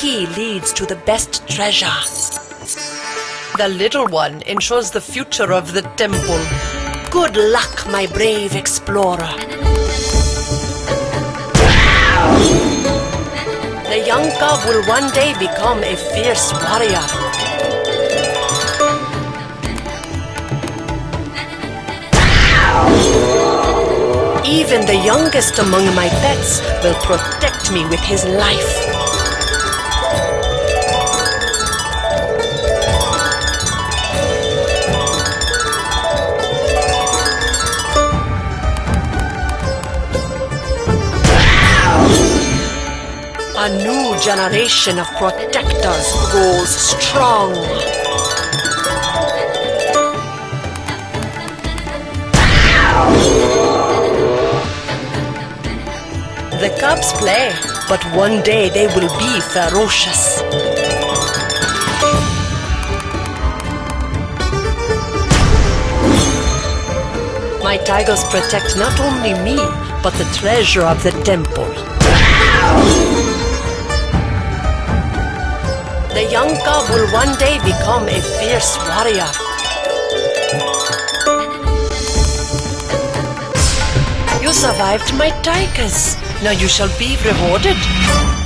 key leads to the best treasure. The little one ensures the future of the temple. Good luck, my brave explorer. The young cub will one day become a fierce warrior. Even the youngest among my pets will protect me with his life. A new generation of protectors grows strong. The cubs play, but one day they will be ferocious. My tigers protect not only me, but the treasure of the temple. The young cub will one day become a fierce warrior. You survived my tigers. Now you shall be rewarded.